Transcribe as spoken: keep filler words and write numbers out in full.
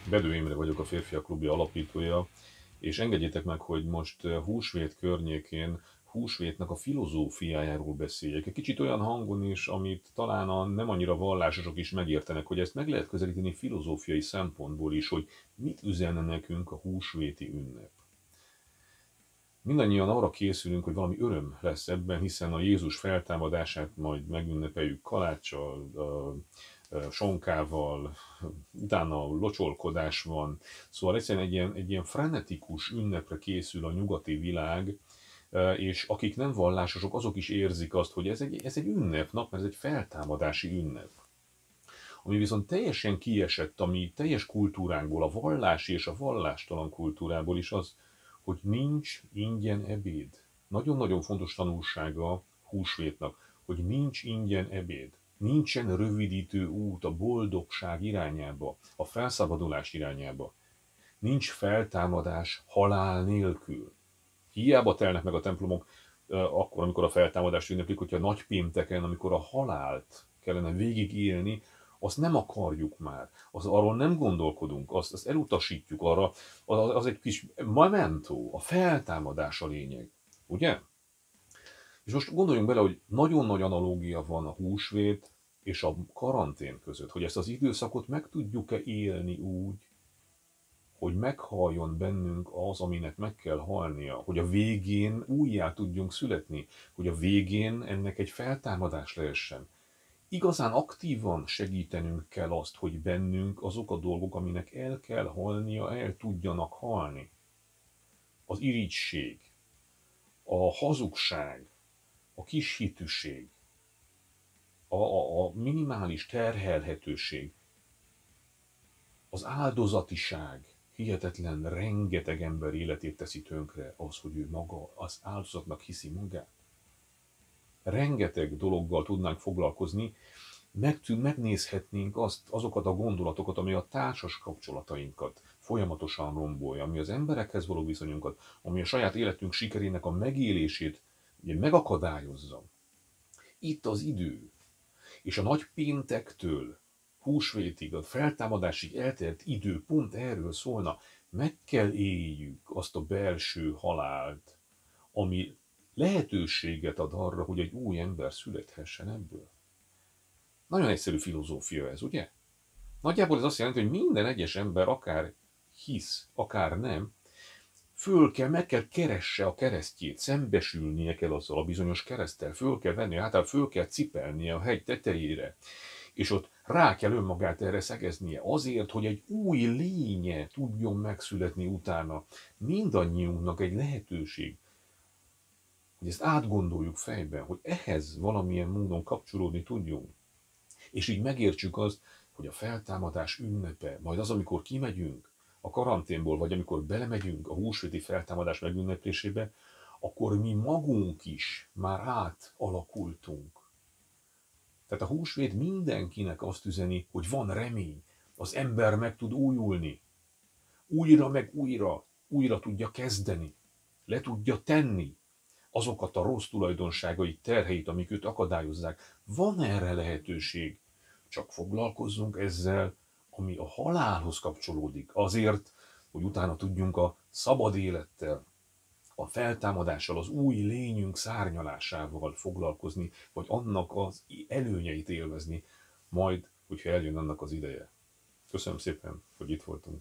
Bedő Imre vagyok, a Férfiak Klubja alapítója, és engedjétek meg, hogy most húsvét környékén húsvétnek a filozófiájáról beszéljek. Egy kicsit olyan hangon is, amit talán a nem annyira vallásosok is megértenek, hogy ezt meg lehet közelíteni filozófiai szempontból is, hogy mit üzenne nekünk a húsvéti ünnep. Mindannyian arra készülünk, hogy valami öröm lesz ebben, hiszen a Jézus feltámadását majd megünnepeljük kaláccsal, sonkával, utána locsolkodás van. Szóval egyszerűen egy ilyen, egy ilyen frenetikus ünnepre készül a nyugati világ, és akik nem vallásosok, azok is érzik azt, hogy ez egy, ez egy ünnepnap, mert ez egy feltámadási ünnep. Ami viszont teljesen kiesett, ami teljes kultúránkból, a vallási és a vallástalan kultúrából is az, hogy nincs ingyen ebéd. Nagyon-nagyon fontos tanulsága húsvétnak, hogy nincs ingyen ebéd. Nincsen rövidítő út a boldogság irányába, a felszabadulás irányába. Nincs feltámadás halál nélkül. Hiába telnek meg a templomok akkor, amikor a feltámadást ünneplik, hogyha nagy pénteken, amikor a halált kellene végigélni, azt nem akarjuk már, az, arról nem gondolkodunk, azt, azt elutasítjuk arra, az, az egy kis memento, a feltámadás a lényeg, ugye? És most gondoljunk bele, hogy nagyon nagy analógia van a húsvét és a karantén között, hogy ezt az időszakot meg tudjuk-e élni úgy, hogy meghalljon bennünk az, aminek meg kell halnia, hogy a végén újjá tudjunk születni, hogy a végén ennek egy feltámadás lehessen. Igazán aktívan segítenünk kell azt, hogy bennünk azok a dolgok, aminek el kell halnia, el tudjanak halni. Az irigység, a hazugság, a kishitűség, a, a, a minimális terhelhetőség, az áldozatiság, hihetetlen, rengeteg ember életét teszi tönkre az, hogy ő maga az áldozatnak hiszi magát. Rengeteg dologgal tudnánk foglalkozni, meg, megnézhetnénk azt, azokat a gondolatokat, ami a társas kapcsolatainkat folyamatosan rombolja, ami az emberekhez való viszonyunkat, ami a saját életünk sikerének a megélését ugye, megakadályozza. Itt az idő, és a nagy péntektől húsvétig, a feltámadásig eltelt idő pont erről szólna. Meg kell éljük azt a belső halált, ami lehetőséget ad arra, hogy egy új ember születhessen ebből. Nagyon egyszerű filozófia ez, ugye? Nagyjából ez azt jelenti, hogy minden egyes ember akár hisz, akár nem, föl kell, meg kell keresse a keresztjét, szembesülnie kell azzal a bizonyos kereszttel, föl kell venni, hát föl kell cipelnie a hegy tetejére, és ott rá kell önmagát erre szegeznie, azért, hogy egy új lénye tudjon megszületni utána. Mindannyiunknak egy lehetőség, hogy ezt átgondoljuk fejben, hogy ehhez valamilyen módon kapcsolódni tudjunk. És így megértsük azt, hogy a feltámadás ünnepe, majd az, amikor kimegyünk a karanténból, vagy amikor belemegyünk a húsvéti feltámadás megünneplésébe, akkor mi magunk is már átalakultunk. Tehát a húsvét mindenkinek azt üzeni, hogy van remény, az ember meg tud újulni, újra meg újra, újra tudja kezdeni, le tudja tenni azokat a rossz tulajdonságait, terheit, amik őt akadályozzák. Van erre lehetőség, csak foglalkozzunk ezzel, ami a halálhoz kapcsolódik, azért, hogy utána tudjunk a szabad élettel, a feltámadással, az új lényünk szárnyalásával foglalkozni, vagy annak az előnyeit élvezni, majd, hogyha eljön annak az ideje. Köszönöm szépen, hogy itt voltunk.